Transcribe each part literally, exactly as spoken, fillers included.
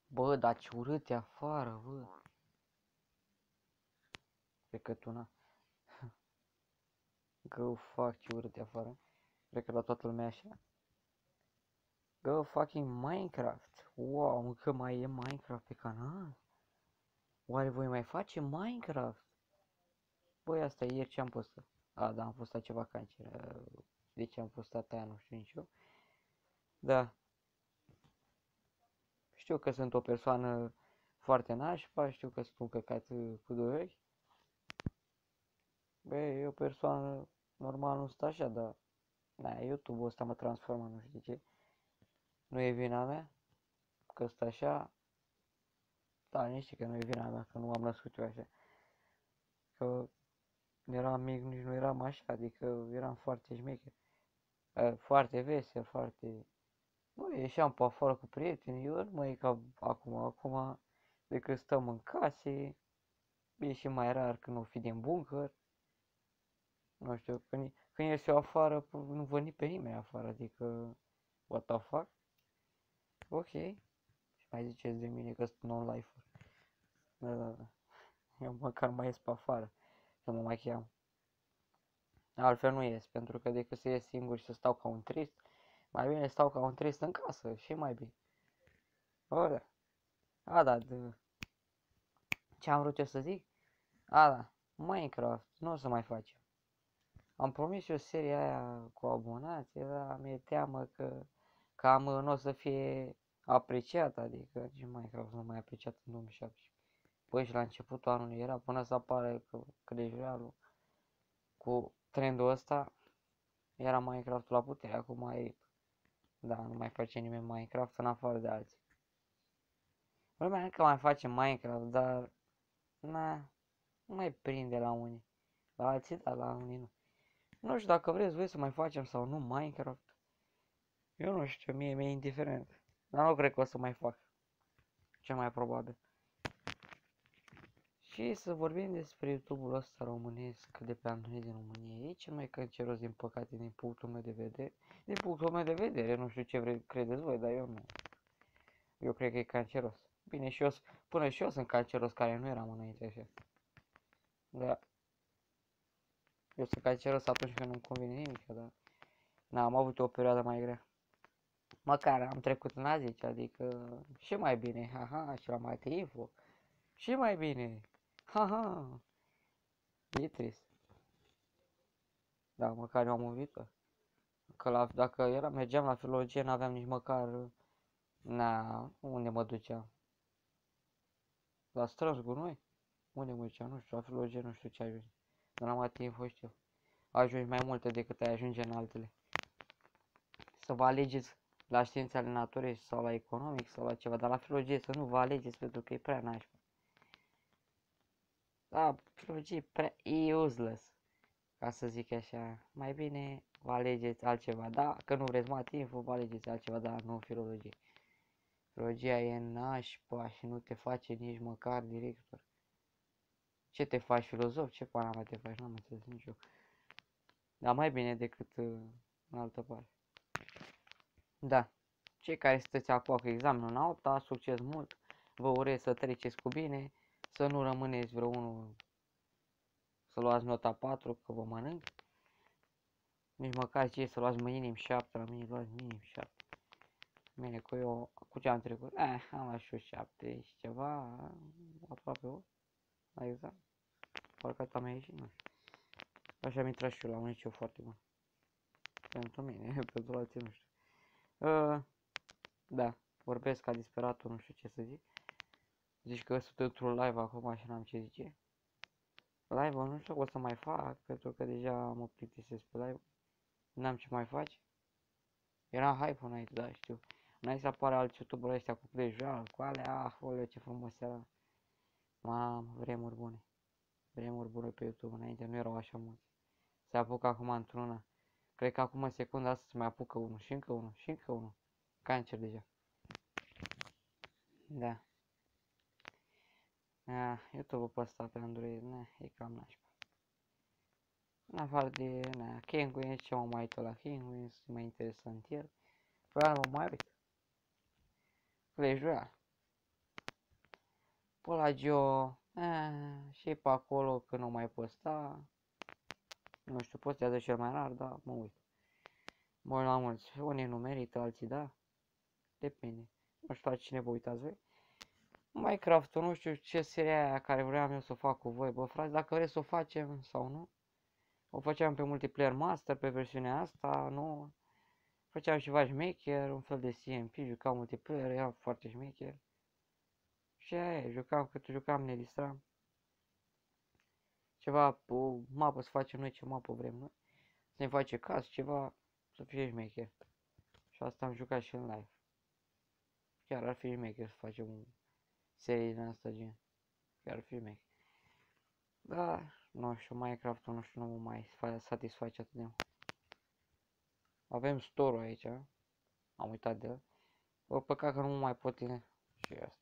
Bă, dar ce urât e afară, bă. Cred că tu na. Go fuck, ce urât e afară. Cred că la toată lumea așa. Go fucking Minecraft. Wow, încă mai e Minecraft pe canal? Oare voi mai face Minecraft? Băi, asta e ieri ce am postat. A, da, am postat ceva cancer. De ce am postat aia, nu știu nici eu. Da. Știu că sunt o persoană foarte nașpa, știu că sunt un căcat cu doi ochi. Băi, e o persoană normal, nu stă așa, dar... Da, YouTube-ul ăsta mă transformă, nu știu de ce. Nu e vina mea, că stă așa. Da, nici știi că nu e vina mea, că nu am născut eu așa. Că eram mic, nici nu eram așa, adică eram foarte șmecher. Foarte vesel, foarte... Nu, ieșeam pe afară cu prietenii, eu nu mai e ca acum, acum, decât stăm în case, e și mai rar când o fi din bunker. Nu știu, când, când ies eu afară, nu văd ni pe nimeni afară, adică, what the fuck? Ok, și mai ziceți de mine că sunt non-lifer. Da, da, da, eu măcar mai ies pe afară, să mă mai cheam. Altfel nu ies, pentru că decât să ies singur și să stau ca un trist, mai bine stau ca un trist în casă, și mai bine. O, da. A, da, de... ce am vrut eu să zic? A, da, Minecraft, nu o să mai facem. Am promis eu seria aia cu abonații, dar mi-e teamă că cam nu o să fie apreciat, adică nici Minecraft nu mai apreciat în două mii șaptesprezece. Păi și la începutul anului era, până să apare că creșterea cu trendul ăsta, era Minecraft la putere, acum e, da, nu mai face nimeni Minecraft în afară de alții. Lumea încă mai face Minecraft, dar, na, nu mai prinde la unii. La alții, dar la unii nu. Nu știu dacă vreți voi să mai facem sau nu Minecraft. Eu nu știu, mie mi-e indiferent. Dar nu cred că o să mai fac. Cel mai probabil. Și să vorbim despre YouTube-ul ăsta românesc de pe Android din România. E cel mai canceros, din păcate, din punctul meu de vedere. Din punctul meu de vedere, nu știu ce vre credeți voi, dar eu nu. Eu cred că e canceros. Bine, și eu, până și eu sunt canceros, care nu eram înainte așa. Da. Eu sunt canceros atunci când nu-mi convine nimic, dar... Na, am avut o perioadă mai grea. Măcar am trecut în a zece, adică și mai bine, haha, și la mai info. Și mai bine, haha, e trist. Da, măcar eu am un viitor. Că la, dacă era, mergeam la filologie, n-aveam nici măcar, na, unde mă duceam? La strâns gunoi? Unde mă duceam? Nu știu, la filologie nu știu ce ajunge. Dar la mai info știu. Ajungi mai multe decât ai ajunge în altele. Să vă alegeți la științe ale naturii sau la economic sau la ceva, dar la filologie să nu vă alegeți pentru că e prea nașpa. Da, filologie e prea useless, ca să zic așa. Mai bine vă alegeți altceva. Da, că nu vreți matinfo, vă alegeți altceva, dar nu filologie. Filologia e nașpa și nu te face nici măcar director. Ce te faci, filozof? Ce pana mai te faci? N-am înțeles nici eu. Dar mai bine decât uh, în altă parte. Da. Cei care sunteți acum cu examenul în a opta, succes mult. Vă urez să treceți cu bine, să nu rămâneți vreo unul să luați nota patru, că vă mănânc. Nici măcar ce să luați minim șapte, la mine luați minim șapte. Bine, cu eu, cu ce am trecut? Eh, am luat și eu șapte și ceva, aproape opt, la examen. Parcă asta mi-a ieșit, nu știu. Așa am intrat și eu la un liceu foarte bun. Pentru mine, pentru alții nu știu. Uh, da, vorbesc ca disperatul, nu știu ce să zic. Zici că sunt într-un live acum și n-am ce zice. Live-ul nu știu o să mai fac, pentru că deja mă plictisesc pe live. N-am ce mai face. Era hype înainte, da, știu. Înainte să apare alți youtuberi ăștia cu plejoară, cu alea, ah, oleu, ce frumos era. Mamă, vremuri bune. Vremuri bune pe YouTube, înainte nu erau așa mulți. Se apucă acum într-una. Cred că acum în secunda asta se mai apucă unul și încă unul și încă unul. Cancer deja. Da. Ah, YouTube-ul pe ăsta pe Android, ne, e cam nașpa. În afară de, na, Penguins, ce mă mai uit la Penguins, e mai interesant el. Vreau mă mai uit. Clash Royale. Pelagio, eh, și pe acolo când nu mai posta, nu știu, postează cel mai rar, dar mă uit. Mă uit la mulți, unii nu merită, alții da, depinde. Nu știu la cine vă uitați voi. Minecraft-ul, nu știu ce serie aia care vreau eu să o fac cu voi, bă frați, dacă vreți să o facem sau nu. O făceam pe multiplayer master, pe versiunea asta, nu. Făceam și matchmaker, un fel de C M P, jucam multiplayer, era foarte șmecher. Și aia, jucam cât jucam, ne distram. Ceva, o mapă să facem noi, ce mapă vrem noi. Să ne face casă, ceva, să fie șmecher. Și asta am jucat și în live. Chiar ar fi șmecher să facem o serie din asta gen. Chiar ar fi șmecher. Da, nu știu, Minecraft-ul nu știu, nu mă mai satisface atât de mult. Avem store-ul aici, am uitat de el. Bă, păcat că nu mă mai pot și asta.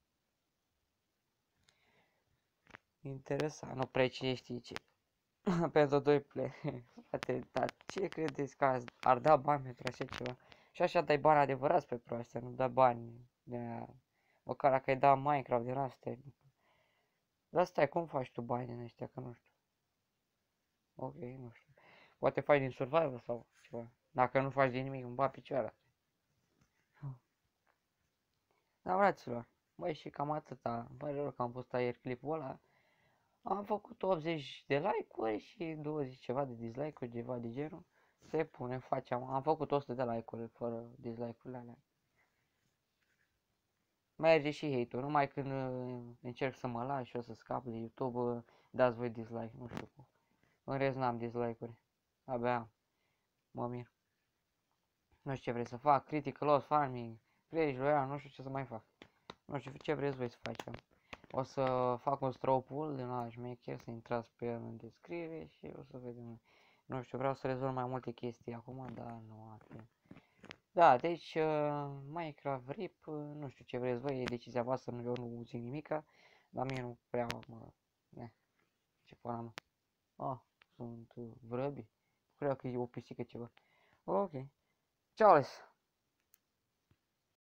Interesant, nu prea cine știe ce. Pentru doi play. Frate, dar ce credeți că ar da bani pentru așa ceva? Și așa dai bani adevărați pe proastea, nu da bani de aia. Măcar dacă ai da Minecraft din astea. Dar stai, cum faci tu bani din ăștia, că nu știu. Ok, nu știu. Poate faci din survival sau ceva. Dacă nu faci din nimic, îmi bat picioara. Da, fraților, băi, și cam atâta. Băi, rău că am postat ieri clipul ăla. Am făcut optzeci de like-uri și douăzeci ceva de dislike-uri, ceva de genul. Se pune, facem. Am făcut o sută de like-uri fără dislike-urile alea. Merge și hate-ul, numai când uh, încerc să mă las și o să scap de YouTube, uh, dați voi dislike, nu știu cum. În rest n-am dislike-uri. Abia am. Mă mir. Nu știu ce vrei să fac, critical loss farming, Clash Royale, nu știu ce să mai fac. Nu știu ce vreți voi să facem. O să fac un straw pool din la șmecher, să intrați pe el în descriere și o să vedem. Nu știu, vreau să rezolv mai multe chestii acum, dar nu atât. Da, deci uh, Minecraft R I P, uh, nu știu ce vreți voi, e decizia voastră, eu nu zic nimica, dar mie nu prea mă... Ne, ce până mă. Ah, sunt uh, vrăbi. Cred că e o pisică ceva. Ok. Ciao, Les.